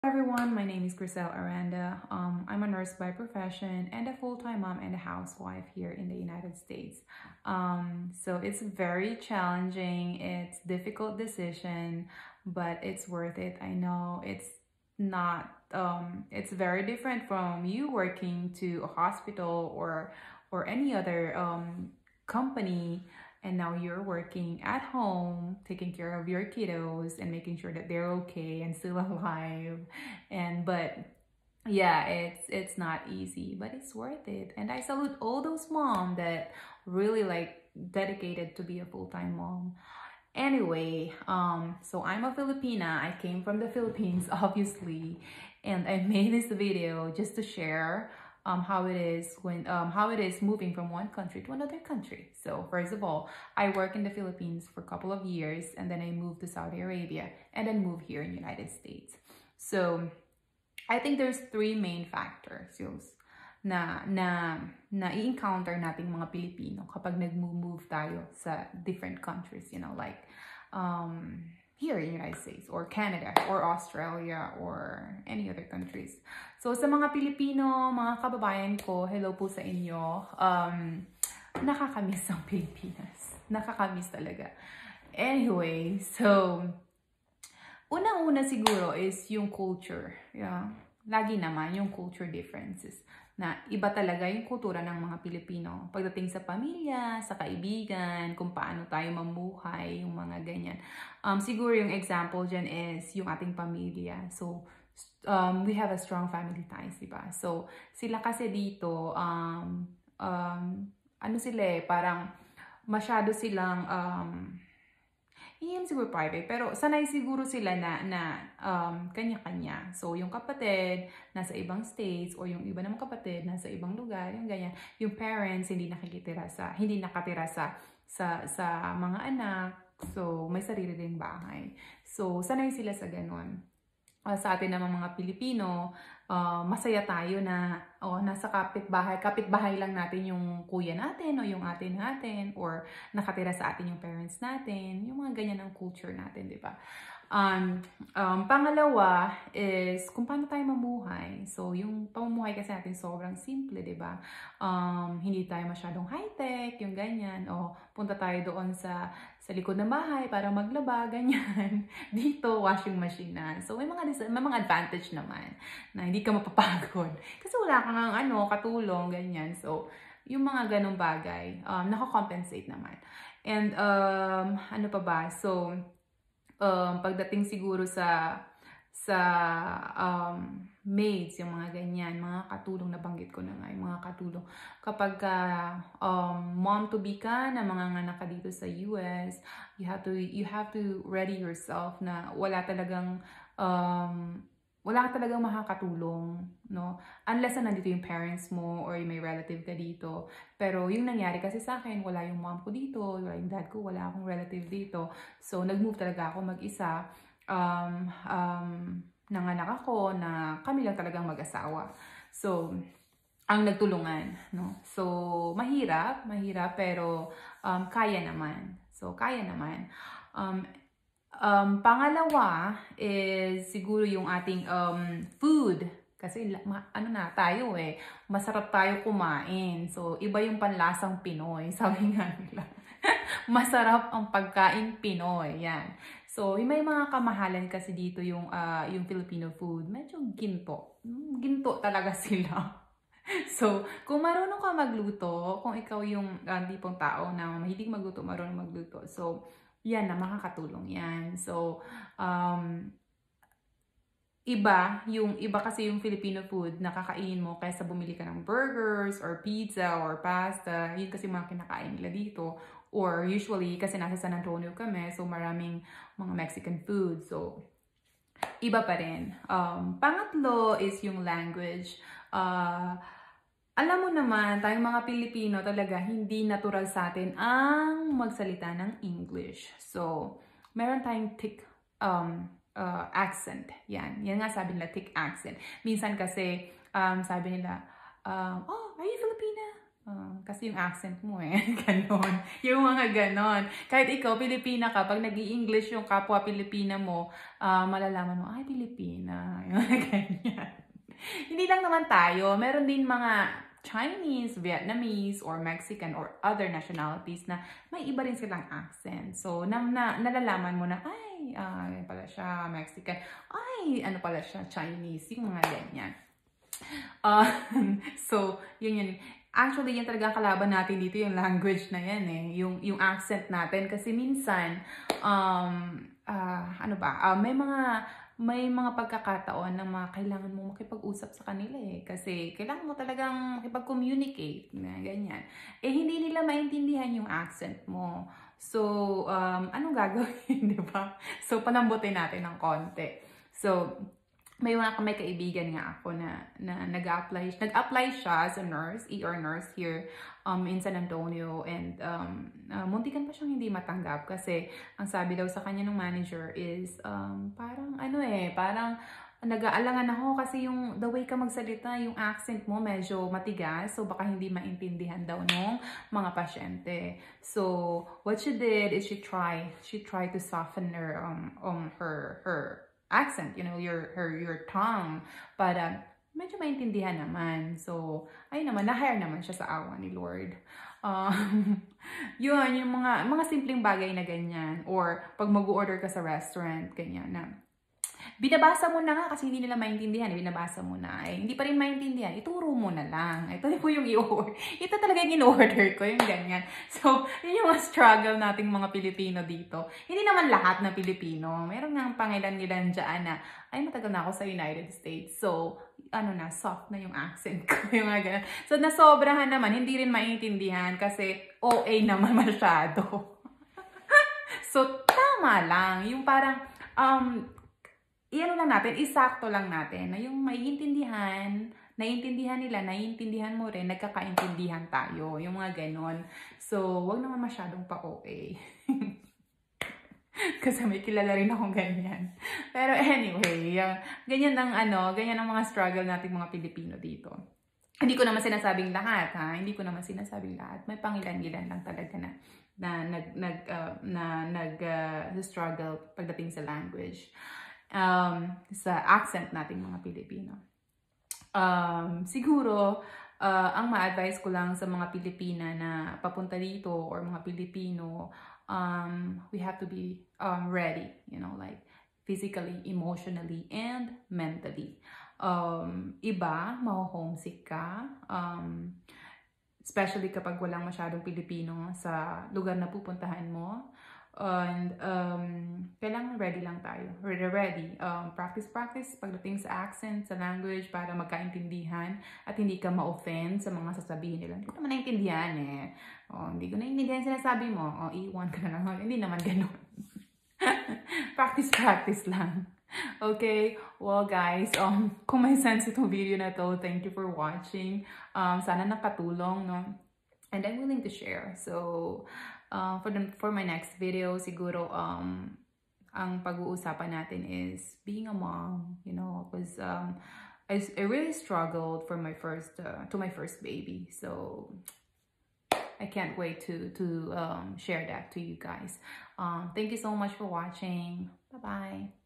Everyone, my name is Grisel Aranda. I'm a nurse by profession and a full-time mom and a housewife here in the United States. So it's very challenging, it's difficult decision, but it's worth it. I know it's not, it's very different from you working to a hospital or any other company, and now you're working at home, taking care of your kiddos and making sure that they're okay and still alive. But yeah, it's not easy, but it's worth it. And I salute all those moms that really like dedicated to be a full-time mom. Anyway, so I'm a Filipina. I came from the Philippines, obviously, and I made this video just to share how it is moving from one country to another country. So first of all, I work in the Philippines for a couple of years, and then I moved to Saudi Arabia, and then moved here in the United States. So I think there's three main factors na i-encounter nating mga Pilipino kapag nag-move tayo sa different countries, like here in the United States or Canada or Australia or any other countries. So sa mga Pilipino, mga kababayan ko, hello po sa inyo. Nakakamiss ang Pilipinas. Nakakamiss talaga. Anyway, so unang-una siguro is yung culture. Yeah. Lagi naman yung culture differences. Na iba talaga yung kultura ng mga Pilipino. Pagdating sa pamilya, sa kaibigan, kung paano tayo mamuhay, yung mga ganyan. Siguro yung example dyan is yung ating pamilya. So, we have a strong family ties, diba? So, sila kasi dito, ano sila parang masyado silang, hindi siguro private, pero sanay siguro sila na kanya-kanya. So, yung kapatid, nasa ibang states, or yung iba namang kapatid, nasa ibang lugar, yung ganyan. Yung parents, hindi nakatira sa mga anak. So, may sarili ring bahay. So, sanay sila sa ganun. Sa atin naman mga Pilipino, masaya tayo na nasa kapitbahay lang natin yung kuya natin o yung ate natin, or nakatira sa atin yung parents natin, yung mga ganyan ang culture natin, di ba? Pangalawa is kung paano tayo mamuhay. So, yung pamumuhay kasi natin sobrang simple, di ba? Hindi tayo masyadong high-tech, yung ganyan. O, punta tayo doon sa likod ng bahay para maglaba, ganyan. Dito, washing machine na. So, may mga advantage naman na hindi ka mapapagod. Kasi wala kang katulong, ganyan. So, yung mga ganong bagay, nakakompensate naman. And, ano pa ba? So, pagdating siguro sa maids, yung mga ganyan, mga katulong, nabanggit ko na nga, yung mga katulong. Kapag mom-to-be ka na manganganak ka dito sa US, you have to ready yourself na wala ka talagang makakatulong, no? Unless na nandito yung parents mo or may relative ka dito. Pero yung nangyari kasi sa akin, wala yung mom ko dito, wala yung dad ko, wala akong relative dito. So, nag-move talaga ako mag-isa. Nanganak ako na kami lang talagang mag-asawa. So, ang nagtulungan, no? So, mahirap pero kaya naman. So, kaya naman. Pangalawa is siguro yung ating food. Kasi tayo masarap tayo kumain. So, iba yung panlasang Pinoy. Sabi nga nila. Masarap ang pagkain Pinoy. Yan. So, may mga kamahalan kasi dito yung Filipino food. Medyo ginto. Ginto talaga sila. So, kung marunong ka magluto, kung ikaw yung tipong tao na mahilig magluto, marunong magluto. So, yan na, makakatulong yan. So, iba kasi yung Filipino food na kakainin mo kaysa bumili ka ng burgers or pizza or pasta. Yun kasi mga kinakain nila dito. Or usually, kasi nasa San Antonio kami, so maraming mga Mexican food. So, iba pa rin. Pangatlo is yung language. Alam mo naman, tayong mga Pilipino talaga, hindi natural sa atin ang magsalita ng English. So, meron tayong thick accent. Yan nga sabi nila, thick accent. Minsan kasi, sabi nila, oh, are you Filipina? Kasi yung accent mo eh, ganon. Yung mga ganon. Kahit ikaw, Pilipina ka, pag nag-i-English yung kapwa Pilipina mo, malalaman mo, ay, Pilipina. Yung mga ganyan. Hindi lang naman tayo, meron din mga Chinese, Vietnamese, or Mexican, or other nationalities na may iba rin silang accent. So, nalalaman mo na, ay, yan pala siya, Mexican. Ay, ano pala siya, Chinese. Yung mga ganyan. So, yun. Actually, yan talaga kalaban natin dito, yung language na yan eh. Yung accent natin. Kasi minsan, may mga pagkakataon na kailangan mo makipag-usap sa kanila eh. Kasi kailangan mo talagang makipag-communicate na ganyan. Eh, hindi nila maintindihan yung accent mo. So, anong gagawin, di ba? So, palambutin natin ng konti. So, may kaibigan nga ako na nag-apply siya as a nurse, ER nurse here in San Antonio, and muntikan pa siyang hindi matanggap kasi ang sabi daw sa kanya ng manager is parang nag-aalangan ako kasi yung the way ka magsalita, yung accent mo medyo matigas, so baka hindi maintindihan daw nung mga pasyente. So what she did is she tried to soften her accent, you know, your tongue, para medyo maintindihan naman. So, ayun naman, na-hire naman siya sa awa ni Lord. Yun, yung mga simpleng bagay na ganyan. Or, pag mag-order ka sa restaurant, ganyan na. Binabasa mo na nga kasi hindi nila maintindihan. Binabasa mo na. Eh, hindi pa rin maintindihan. Ituro mo na lang. Ito po yung i-order. Ito talaga yung in-order ko. Yung ganyan. So, yun yung struggle nating mga Pilipino dito. Hindi naman lahat na Pilipino. Meron nga pangilan-ilan dyan na, ay, matagal na ako sa United States. So, soft na yung accent ko. Yung mga ganyan. So, nasobrahan naman. Hindi rin maintindihan kasi OA naman masyado. So, tama lang. Yung parang, iyan lang natin, isakto lang natin na yung naiintindihan nila, naiintindihan mo rin, nagkakaintindihan tayo. Yung mga ganon. So, wag naman masyadong pa-OA. Kasi may kilala rin akong ganyan. Pero anyway, ganyan ang mga struggle nating mga Pilipino dito. Hindi ko naman sinasabing lahat, ha? Hindi ko naman sinasabing lahat. May pangilan-ilan lang talaga na struggle pagdating sa language. Sa accent nating mga Pilipino. Siguro, ang ma-advise ko lang sa mga Pilipina na papunta dito or mga Pilipino, we have to be ready, you know, like physically, emotionally, and mentally. Iba, ma-homesick ka, especially kapag walang masyadong Pilipino sa lugar na pupuntahan mo. And kailangan ready lang tayo. Ready. Practice pagdating sa accent, sa language, para magkaintindihan at hindi ka ma-offend sa mga sasabihin nila. Hindi ko naman naintindihan eh. Hindi ko naintindihan sinasabi mo. Iwan ka na lang. Hindi naman ganun. Practice lang. Okay, well guys, kung may sense itong video na to, thank you for watching. Sana nakatulong, no? And I'm willing to share. So, for my next video, siguro, ang pag-uusapan natin is being a mom, you know, because I really struggled for my first baby. So, I can't wait to share that to you guys. Thank you so much for watching. Bye-bye.